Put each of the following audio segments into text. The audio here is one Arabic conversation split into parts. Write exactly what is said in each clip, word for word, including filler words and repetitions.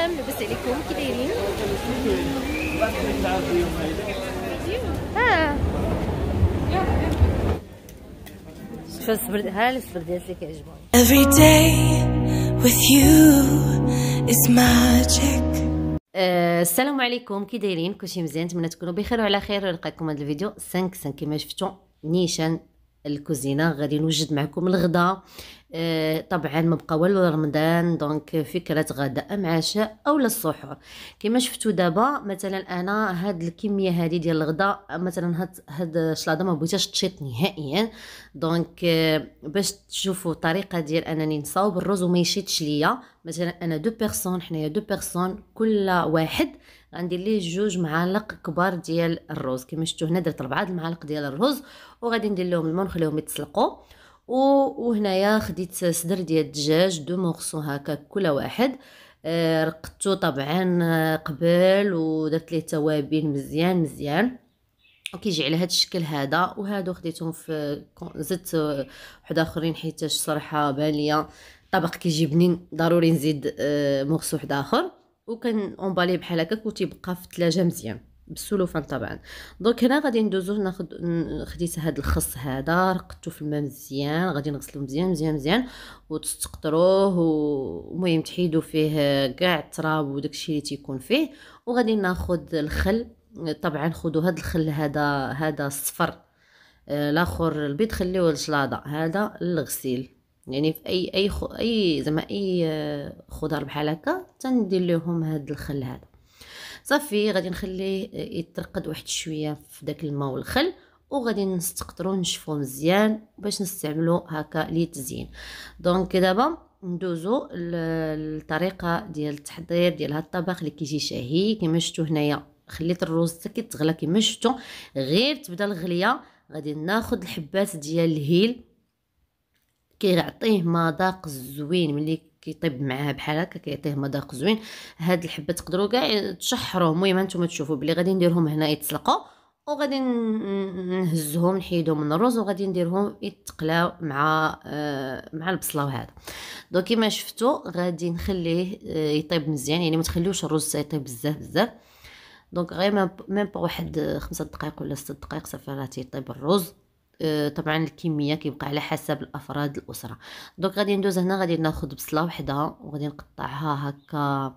السلام، لاباس عليكم؟ كي دايرين؟ ها شوف الصبر، ها الصبر ديالك اللي كيعجبوني. Every day with you is magic. أه السلام عليكم، كي دايرين؟ كلشي مزيان؟ نتمنى تكونوا بخير وعلى خير. لقيتكم هذا الفيديو خمسة خمسة كما شفتوا نيشان الكوزينه. غادي نوجد معكم الغداء. أه طبعا ما بقى والو رمضان، دونك فكره غداء ام عشاء او السحور. كما شفتوا دابا مثلا انا هاد الكميه هذه ديال الغداء، مثلا هاد هاد الشلاضه ما بغيتهاش تشيط نهائيا، دونك أه باش تشوفوا الطريقه ديال انني نصاوب الرز وما يشيطش ليا. مثلا انا دو بيرسون، حنايا دو بيرسون، كل واحد غندير ليه جوج معالق كبار ديال الرز. كما شفتوا هنا درت أربعة المعالق ديال الرز، وغادي ندير لهم الماء ونخليهم يتسلقوا. وهنايا خديت صدر ديال الدجاج دو مورسو هكا كل واحد. آه رقدتو طبعا قبل ودرت ليه توابل مزيان مزيان، وكيجي على هذا الشكل هذا. وهادو خديتهم في زدت واحد اخرين حيتاش صراحه بان ليا الطبق كيجي بنين، ضروري نزيد آه مورسو واحد اخر، وكان اونبالي بحال هكاك وتيبقى في الثلاجه مزيان بالسلوفان طبعا. دونك هنا غادي ندوزو ناخد خديت هذا الخص هذا رقدته في الماء مزيان، غادي نغسلو مزيان مزيان مزيان وتستقطروه، ومهم تحيدوا فيه كاع التراب وداكشي اللي تيكون فيه. وغادي ناخد الخل، طبعا خذوا هذا الخل هذا هذا الصفر، الاخر البيض خليوه للشلاضه، هذا للغسيل. يعني في اي اي خ... اي زعما اي خضر بحال هكا تندير لهم هذا الخل هذا. صافي غادي نخليه يترقد واحد شويه في داك الماء والخل، وغادي نستقطرو نشفوه مزيان باش نستعملو هكا للتزيين. دونك دابا ندوزو الطريقه ديال التحضير ديال هذا الطبق اللي كيجي شهي. كما شفتوا هنايا خليت الرز حتى كيتغلى كما شفتوا، غير تبدا الغليه غادي ناخذ الحبات ديال الهيل، كيعطيه مذاق زوين ملي كيطيب معاه بحال هكا، كيعطيه مذاق زوين. هاد الحبه تقدروا كاع تشحروه، المهم نتوما تشوفوا بلي غادي نديرهم هنا يتسلقوا، وغادي نهزهم نحيدهم من الرز، وغادي نديرهم يتقلاو مع آه مع البصله وهذا. دونك كما شفتوا غادي نخليه يطيب مزيان، يعني ما تخليوش الرز يطيب بزاف بزاف. دونك غير ميم با واحد خمسة دقائق ولا ستة دقائق صافي راه تيطيب الرز. أه طبعا الكميه كيبقى على حسب الافراد الاسره. دونك غادي ندوز هنا، غادي ناخذ بصله وحده وغادي نقطعها هكا،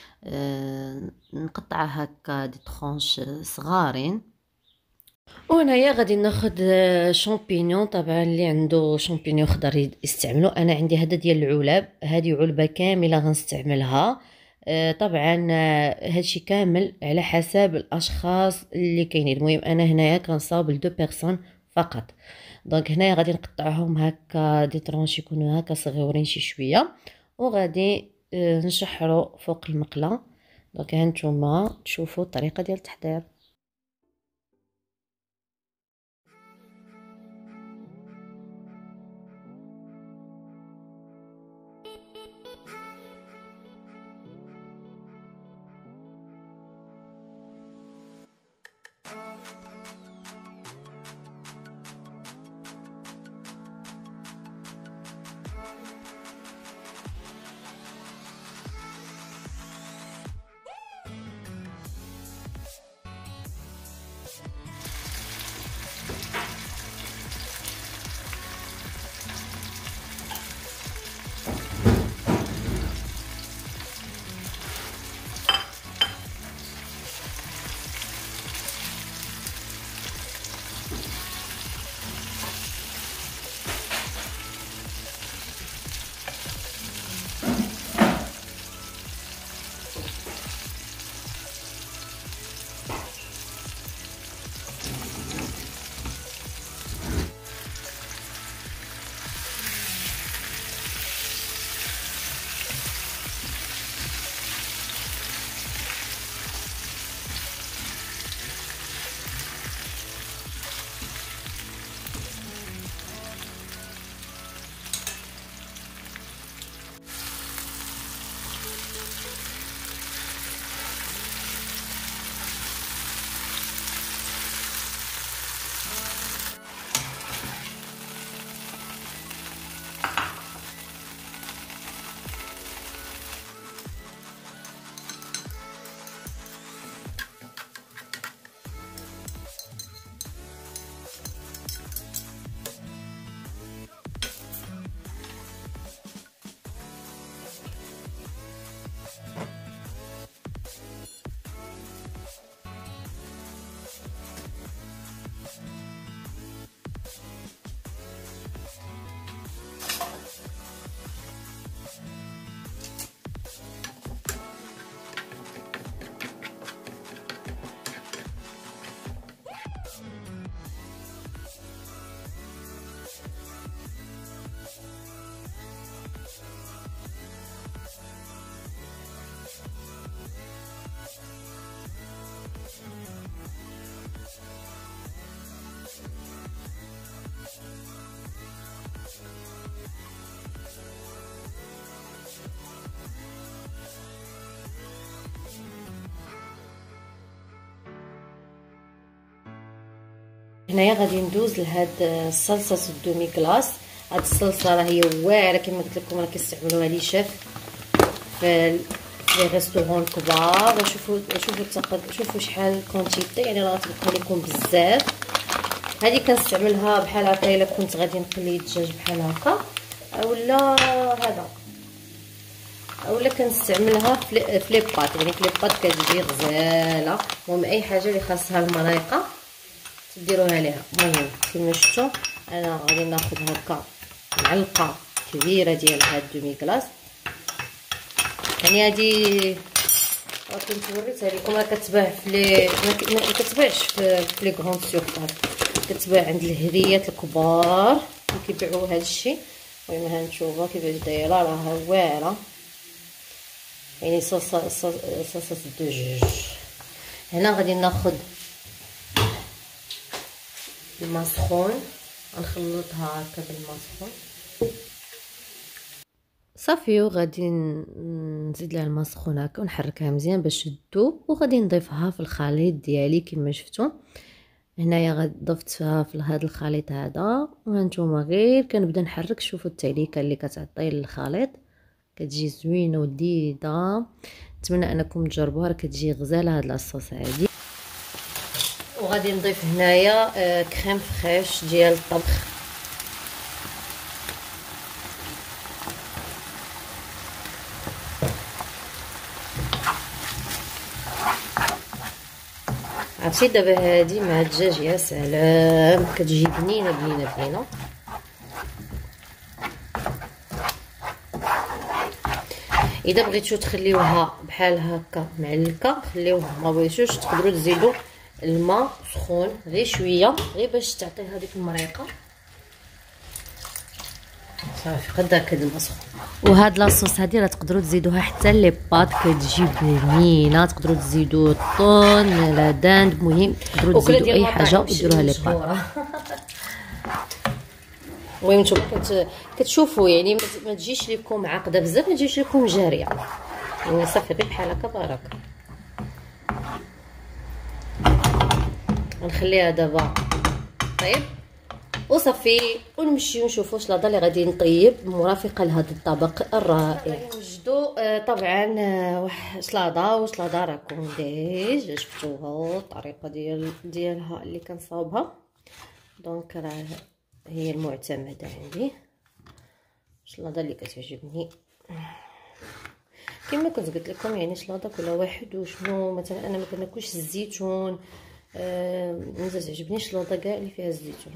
أه نقطعها هكا دي طرونش صغارين. وهنايا غادي ناخذ شامبينيون، طبعا اللي عنده شامبينيون خضر يستعملو. انا عندي هذا ديال العلب، هذه علبه كامله غنستعملها. طبعا هادشي كامل على حسب الاشخاص اللي كاينين. المهم انا هنايا كنصاوب لدو بيرسون فقط. دونك هنايا غادي نقطعهم هكا دي طرونش يكونوا هكا صغيورين شي شويه، وغادي نشحروا فوق المقله. دونك هانتوما تشوفوا الطريقه ديال التحضير. هنايا غادي ندوز لهاد الصلصه الدومي كلاص. هاد الصلصه راه هي واعره كما قلت لكم، راه كيستعملوها لي شيف في لي ريستورون كبار. شوفوا شوفوا شوفوا شحال كونتيتي، يعني راه غتبقى لكم بزاف. هذه كنستعملها بحال هكا الا كنت غادي نقلي الدجاج بحال هكا، اولا هذا اولا كنستعملها في لي باط، يعني في لي باط كتجي غزاله. المهم اي حاجه اللي خاصها المريقه تديروها ليها. المهم كما شفتوا انا غادي ناخذ هكا معلقه كبيره ديال هاد دومي كلاص. يعني هادي راه كنت وريتها لكم، راه كتباع في لي ما كتباعش في لي غروند سيرفاس، كتباع عند الهريات الكبار اللي كيبيعوا هذا الشيء. المهم ها نتوما كيفاش دايره، راه واعره يعني صوصه صوصه الدجاج. هنا غادي ناخذ الماء سخون، غنخلطها هكا بالماء سخون صافي، وغادي نزيد لها الماء سخون هكا ونحركها مزيان باش تذوب، وغادي نضيفها في الخليط ديالي كما شفتوا. هنايا غادي ضفتها في هذا الخليط هذا، وهانتوما غير كنبدا نحرك. شوفوا التعليكه اللي كتعطي للخليط، كتجي زوينه ولذيذه. نتمنى انكم تجربوها، راه كتجي غزاله هاد لاصوص هادي. وغادي نضيف هنايا آه كريم فريش ديال الطبخ. عرفتي دابا هادي مع الدجاج يا سلام، كتجي بنينه بنينه بنينه. اذا بغيتو تخليوها بحال هكا معلكه خليوها، ما بغيتوش تقدروا تزيدوا الماء سخون غير شويه، غير باش تعطي هذيك المريقه. صافي قد هكا الماء سخون. وهاد لاصوص هادي راه تقدروا تزيدوها حتى لي باط، كتجي بنينه. تقدروا تزيدوا الطون لا داند، المهم تقدروا تزيدوا اي حاجه وديروها لي باط. المهم نتوما كت... كتشوفوا يعني ما تجيش لكم معقده بزاف، ما تجيش لكم جاريه، يعني صافي غير بحال هكا بركه. غنخليها دابا طيب وصافي، ونمشيو نشوفوا الشلاضه اللي غادي نطيب مرافقه لهذا الطبق الرائع. نوجدوا طبعا واحد شلاضه، وشلاضه راكم ديجا شفتوها الطريقه ديال ديالها اللي كنصاوبها، دونك راه هي المعتمده عندي. الشلاضه اللي كتعجبني كما كنت قلت لكم، يعني شلاضه كل واحد وشنو. مثلا انا ما كناكلش الزيتون، آه ما تعجبنيش الشلاضه كاع اللي فيها الزيتون.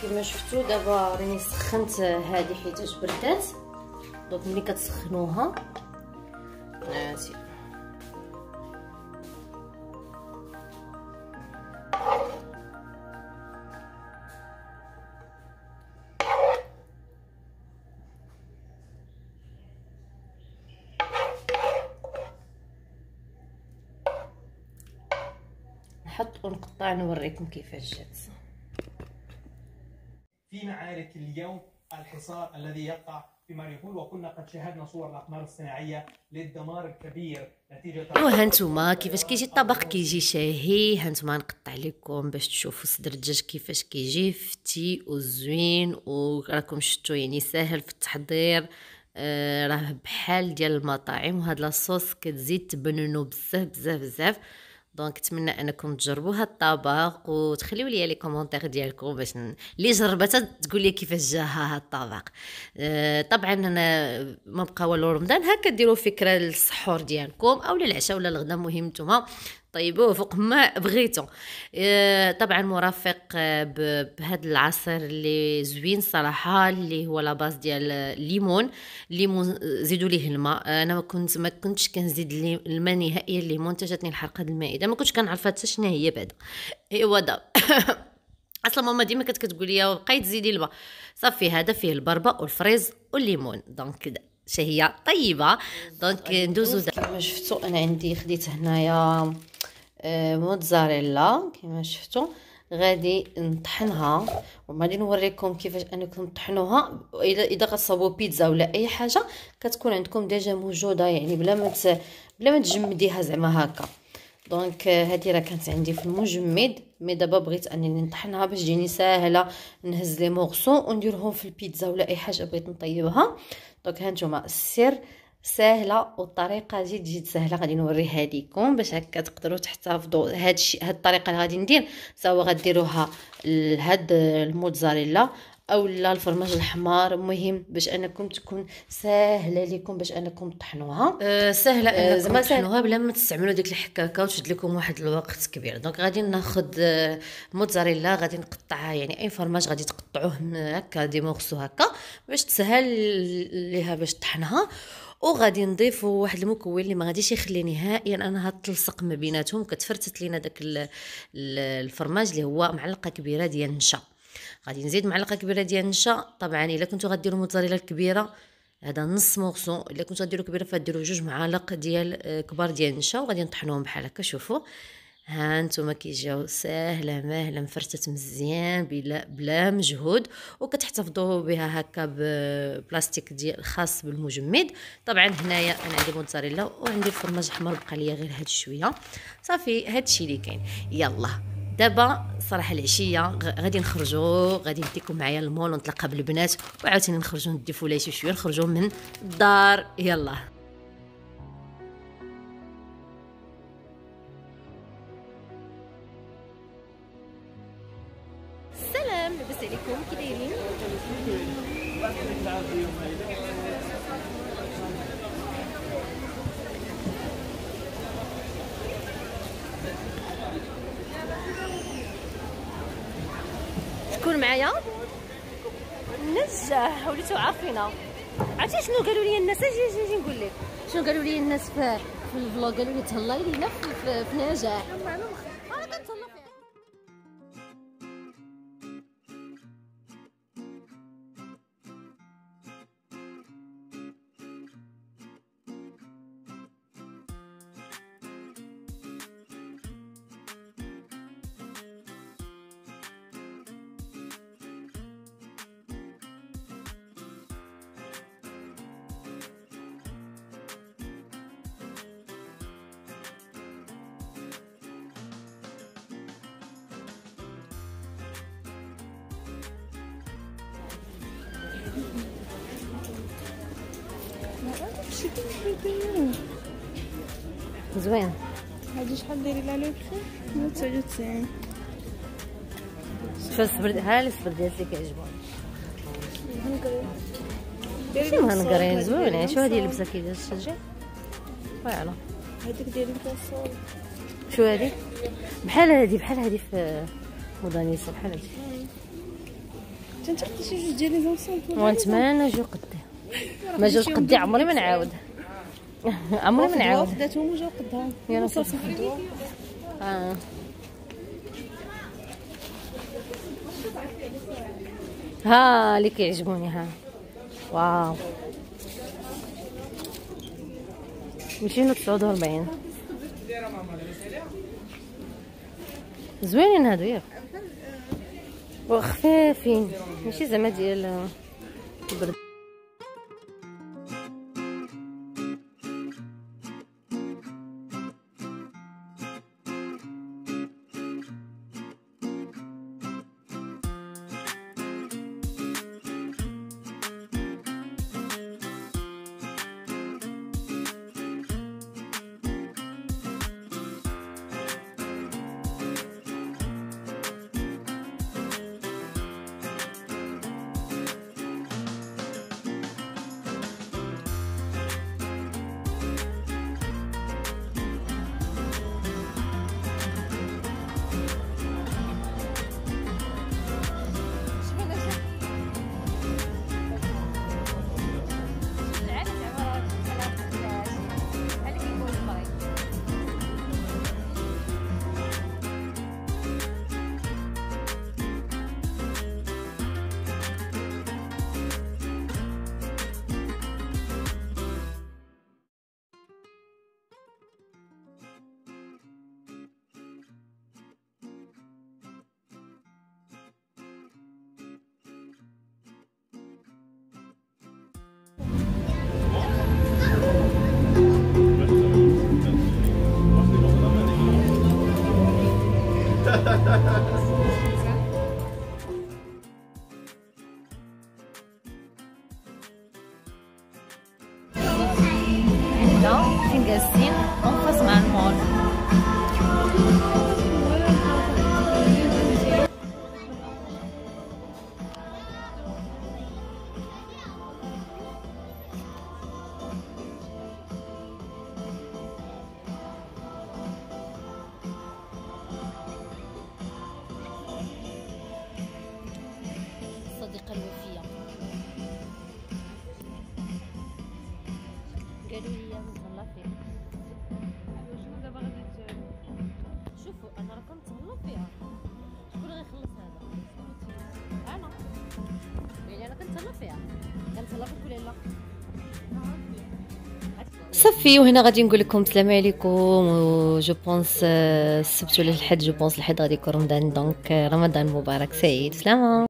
كما شفتوا دابا راني سخنت هذه حيتاش بردات. دونك ملي كتسخنوها ناسي نحط ونقطع نوريكم كيفاش جات. في معارك اليوم الحصار الذي يقع في ماريوبول، وكنا قد شاهدنا صور الاقمار الصناعيه للدمار الكبير نتيجه. وهانتوما كيفاش كيجي الطبق، كيجي شهي. هانتوما نقطع لكم باش تشوفوا صدر الدجاج كيفاش كيجي فتي وزوين، وراكم شفتوا يعني ساهل في التحضير. آه راه بحال ديال المطاعم، وهاد لاصوص كتزيد تبننو بزاف بزاف بزاف. دونك نتمنى انكم تجربوا هاد الطبق وتخليو لي لي كومونتير ديالكم باش ن... اللي جربتها تقول لي كيفاش جاها هاد الطبق. أه طبعا انا ما بقى والو رمضان، هكا ديروا فكره للسحور ديالكم او للعشاء ولا الغدا، مهم نتوما طيبوه فوق ما بغيتو. أه طبعا مرافق بهذا العصير اللي زوين صراحه، اللي هو لاباز ديال الليمون. الليمون زيدوا ليه الماء. انا ما كنت ما كنتش كنزيد الماء نهائيا. الليمون تجاتني الحرقه المائده، ما كنتش كنعرف حتى شنو هي بعدا. ايوا دابا اصلا ماما ديما كانت كتقول لي بقاي تزيدي الماء. صافي هذا فيه البربه والفريز والليمون، دونك شهيه طيبه. دونك ندوزو كما شفتوا انا عندي خديت هنايا موتزاريلا كما شفتوا. غادي نطحنها وغادي نوريكم كيفاش انكم تطحنوها. اذا اذا غتصاوبوا بيتزا ولا اي حاجه كتكون عندكم ديجا موجوده، يعني بلا ما بلا ما تجمديها زعما هكا. دونك هذه راه كانت عندي في المجمد، مي دابا بغيت انني نطحنها باش تجيني ساهله. نهز لي مورسو ونديرهم في البيتزا ولا اي حاجه بغيت نطيبها. دونك هانتوما السر سهله والطريقه جد جد سهله، غادي نوريها لكم باش هكا تقدروا تحتفظوا. هاد الشيء هاد الطريقه اللي غادي ندير سواء غديروها لهاد الموتزاريلا او لا الفرماج الحمار، مهم باش انكم تكون ساهله لكم باش انكم تطحنوها. أه سهله انكم زعما تطحنوها بلا ما تستعملوا ديك الحكاكه وتشد لكم واحد الوقت كبير. دونك غادي ناخذ موتزاريلا، غادي نقطعها يعني اي فرماج غادي تقطعوه هكا دي مورسو هكا باش تسهل ليها باش تطحنها. وغادي نضيفوا واحد المكون اللي ما غاديش يخلي نهائيا انها تلصق ما بيناتهم. كتفرتت لينا داك الفرماج اللي هو معلقه كبيره ديال النشا. غادي نزيد معلقه كبيره ديال النشا. طبعا الا كنتو غديروا موتزاريلا الكبيره هذا نص مورسو، الا كنتو غديروا كبيره فديروا جوج معالق ديال كبار ديال النشا، وغادي نطحنوهم بحال هكا. شوفوا ها نتوما كيجيو ساهله ماهله مفرتت مزيان بلا بلا مجهود، وكتحتفظوا بها هكا ببلاستيك ديال خاص بالمجمد. طبعا هنايا انا عندي موتزاريلا وعندي الفرماج احمر، بقى ليا غير هاد شويه. صافي هادشي اللي كاين. يلا دابا صراحه العشيه غادي نخرجوا، غادي نديكم معايا المول ونتلاقى بالبنات، وعاوتاني نخرجوا ندي فولايش شويه، نخرجوا من الدار. يلا السلام، لاباس عليكم كي دايرين؟ شكون معايا؟ الناس وليتو عارفينا. عرفتي شنو قالوا لي الناس؟ اجي اجي نقول لك شنو قالوا لي الناس في في الفلوق. قالوا لي تهلاي لينا في, في, في نجاح. انا كنتهلا فيها. زوين. هادي شحال دايري لها لو بري؟ مية وتسعة وتسعين. شو الصبر ها الصبر ديالك اللي كيعجبوني؟ هنقري. شنو هنقري زوينه. شو هادي اللبسه كي داير الشجع؟ فوالا هاديك دايرين فيها الصور. شو هادي؟ بحال هادي بحال هادي في مودانيسا بحال هادي. تنتقدي شي جوج ديال لي زونسون ونتمنى نجيو قدي ما جوج قدي عمري ما نعاود عمري ما نعاود خداتهم وجاو قدهم يلا صافي نخدوها. اه ها اللي كيعجبوني ها واو مشينا تسعود وربعين زوينين هادو ياك وخفافين ماشي زعما ديال البرد. عندنا فين جالسين اونفاس مع المول. الصديقة الوفية قالوا لي نتهلا فيك. شنو دابا غادي شوفوا انا راه كنتهلا فيها. شكون اللي غيخلص هذا؟ انا يعني انا كنتهلا فيها كنتهلا فيك ولا لا؟ صافي وهنا غادي نقول لكم السلام عليكم و جو بونس السبت ولا الحد جو بونس الحد غادي يكون رمضان دونك رمضان مبارك سعيد. سلامة.